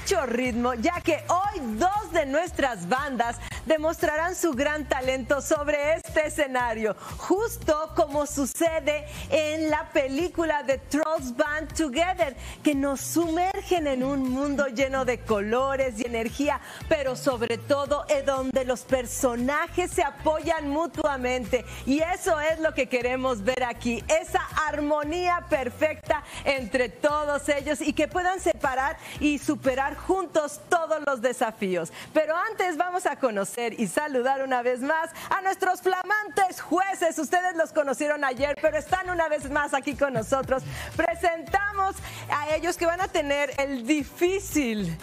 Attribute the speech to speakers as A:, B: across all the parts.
A: mucho ritmo, ya que hoy dos de nuestras bandas demostrarán su gran talento sobre este escenario, justo como sucede en la película The Trolls Band Together, que nos sumergen en un mundo lleno de colores y energía, pero sobre todo en donde los personajes se apoyan mutuamente, y eso es lo que queremos ver aquí, esa armonía perfecta entre todos ellos y que puedan separar y superar juntos todos los desafíos. Pero antes vamos a conocer y saludar una vez más a nuestros flamantes jueces. Ustedes los conocieron ayer, pero están una vez más aquí con nosotros. Presentamos a ellos que van a tener el difícil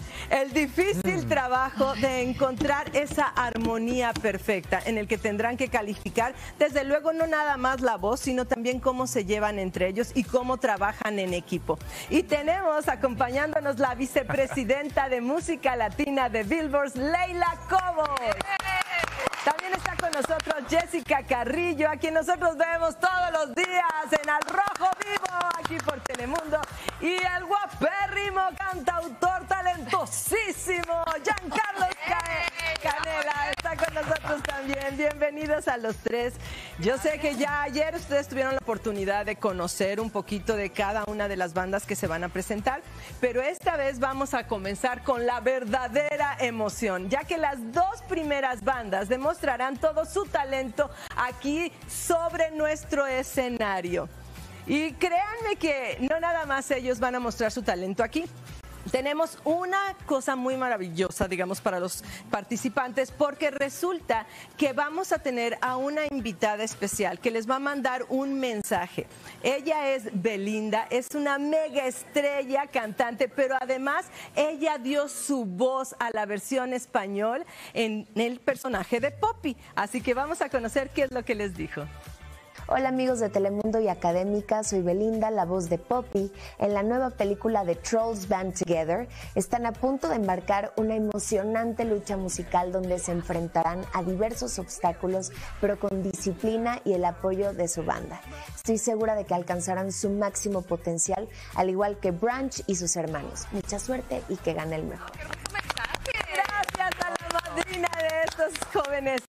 A: trabajo de encontrar esa armonía perfecta, en el que tendrán que calificar, desde luego, no nada más la voz, sino también cómo se llevan entre ellos y cómo trabajan en equipo. Y tenemos acompañándonos la vicepresidenta de música latina de Billboard, Leila Cobos. También está con nosotros Jessica Carrillo, a quien nosotros vemos todos los días en Al Rojo Vivo, aquí por Telemundo. Y el guapérrimo cantautor talentosísimo, Giancarlo Canela, está con nosotros también. Bienvenidos a los tres. Yo sé que ya ayer ustedes tuvieron la oportunidad de conocer un poquito de cada una de las bandas que se van a presentar, pero esta vez vamos a comenzar con la verdadera emoción, ya que las dos primeras bandas demostrarán todo su talento aquí sobre nuestro escenario. Y créanme que no nada más ellos van a mostrar su talento aquí. Tenemos una cosa muy maravillosa, digamos, para los participantes, porque resulta que vamos a tener a una invitada especial que les va a mandar un mensaje. Ella es Belinda, es una mega estrella cantante, pero además ella dio su voz a la versión español en el personaje de Poppy. Así que vamos a conocer qué es lo que les dijo.
B: Hola amigos de Telemundo y Académica, soy Belinda, la voz de Poppy. En la nueva película The Trolls Band Together están a punto de embarcar una emocionante lucha musical donde se enfrentarán a diversos obstáculos, pero con disciplina y el apoyo de su banda. Estoy segura de que alcanzarán su máximo potencial, al igual que Branch y sus hermanos. Mucha suerte y que gane el mejor.
A: Gracias a la madrina de estos jóvenes